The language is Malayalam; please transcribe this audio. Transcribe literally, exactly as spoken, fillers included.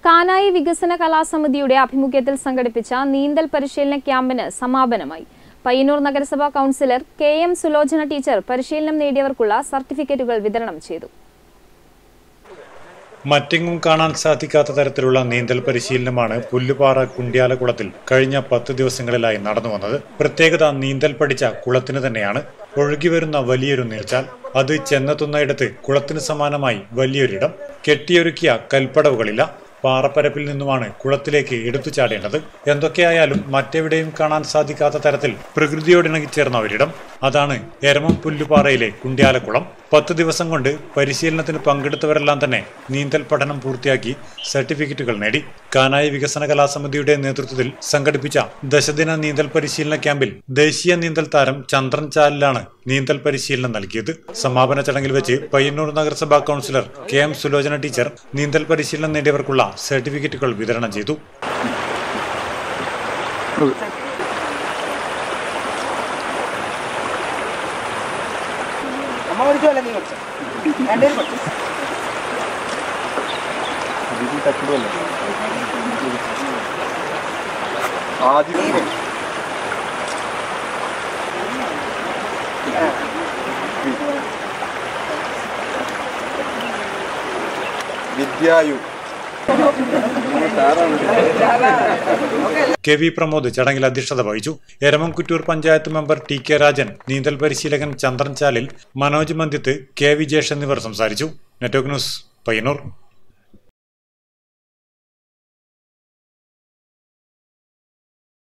കാനായി വികസന കലാസമിതിയുടെ ആഭിമുഖ്യത്തിൽ സംഘടിപ്പിച്ച നീന്തൽ പരിശീലന ക്യാമ്പിന് സമാപനമായി. പയ്യന്നൂർ നഗരസഭാ councillor K M Sulochana teacher പരിശീലനം നേടിയവർക്കുള്ള സർട്ടിഫിക്കറ്റുകൾ വിതരണം ചെയ്തു. മറ്റെങ്ങും കാണാൻ സാധിക്കാത്ത തരത്തിലുള്ള നീന്തൽ പരിശീലനമാണ് പുല്ലുപാറ കുണ്ട്യാലക്കുളത്തിൽ കഴിഞ്ഞ പത്ത് ദിവസങ്ങളിലായി നടന്നു വന്നത്. പ്രത്യേകത നീന്തൽ പഠിച്ച കുളത്തിന് തന്നെയാണ്. ഒഴുകിവരുന്ന വലിയൊരു നീർച്ചാൽ, അത് ചെന്നെത്തുന്നയിടത്ത് കുളത്തിന് സമാനമായി വലിയൊരിടം, കെട്ടിയൊരുക്കിയ കൽപ്പടവുകളില്ല. പാറപ്പരപ്പിൽ നിന്നുമാണ് കുളത്തിലേക്ക് എടുത്തു ചാടേണ്ടത്. എന്തൊക്കെയായാലും മറ്റെവിടെയും കാണാൻ സാധിക്കാത്ത തരത്തിൽ പ്രകൃതിയോടിണങ്ങിച്ചേർന്ന ഒരിടം, അതാണ് എരമം പുല്ലുപാറയിലെ കുണ്ട്യാലക്കുളം. പത്ത് ദിവസം കൊണ്ട് പരിശീലനത്തിന് പങ്കെടുത്തവരെല്ലാം തന്നെ നീന്തൽ പഠനം പൂർത്തിയാക്കി സർട്ടിഫിക്കറ്റുകൾ നേടി. കാനായി വികസന കലാസമിതിയുടെ നേതൃത്വത്തിൽ സംഘടിപ്പിച്ച ദശദിന നീന്തൽ പരിശീലന ക്യാമ്പിൽ ദേശീയ നീന്തൽ താരം ചന്ദ്രൻ ചാലിലാണ് നീന്തൽ പരിശീലനം നൽകിയത്. സമാപന ചടങ്ങിൽ വെച്ച് പയ്യന്നൂർ നഗരസഭാ councillor K M Sulochana teacher നീന്തൽ പരിശീലനം നേടിയവർക്കുള്ള സർട്ടിഫിക്കറ്റുകൾ വിതരണം ചെയ്തു. വിദ്യായു കെ വി പ്രമോദ് ചടങ്ങിൽ അധ്യക്ഷത വഹിച്ചു. Eramamkuttur panchayat member T K Rajan, നീന്തൽ പരിശീലകൻ ചന്ദ്രൻ ചാലിൽ, മനോജ് മന്ദിത്ത്, കെ വിജേഷ് എന്നിവർ സംസാരിച്ചു. Network news, Payyanur.